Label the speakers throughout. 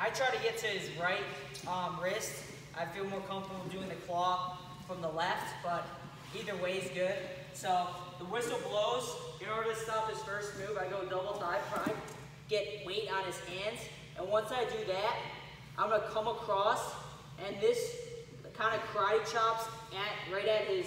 Speaker 1: I try to get to his right wrist. I feel more comfortable doing the claw from the left, but either way is good. So the whistle blows. In order to stop his first move, I go double thigh prime, get weight on his hands, and once I do that, I'm gonna come across, and this kind of karate chops right at his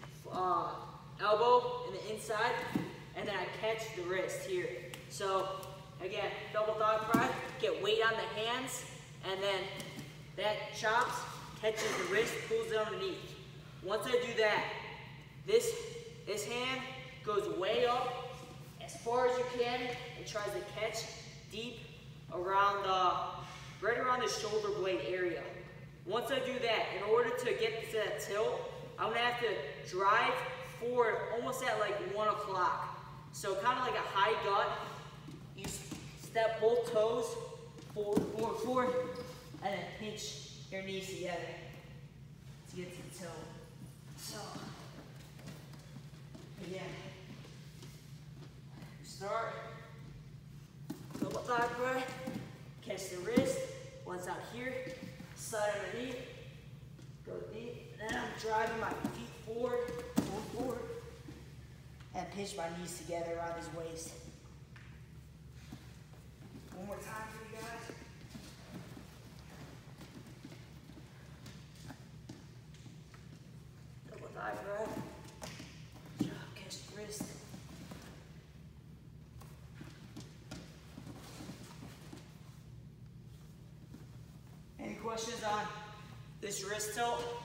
Speaker 1: elbow in the inside, and then I catch the wrist here. So again, double thigh prime, get weight on the hands, and then that chops, catches the wrist, pulls it underneath. Once I do that, this hand goes way up as far as you can and tries to catch deep around right around the shoulder blade area. Once I do that, in order to get to that tilt, I'm gonna have to drive forward almost at like 1 o'clock. So kind of like a high gut. You step both toes forward, and then pinch your knees together to get to the tilt. So, again, start, double thigh press, catch the wrist, once out here, slide underneath, go deep, and then I'm driving my feet forward, and pinch my knees together around his waist. One more time for you guys. Double thigh press, catch the wrist. Any questions on this wrist tilt?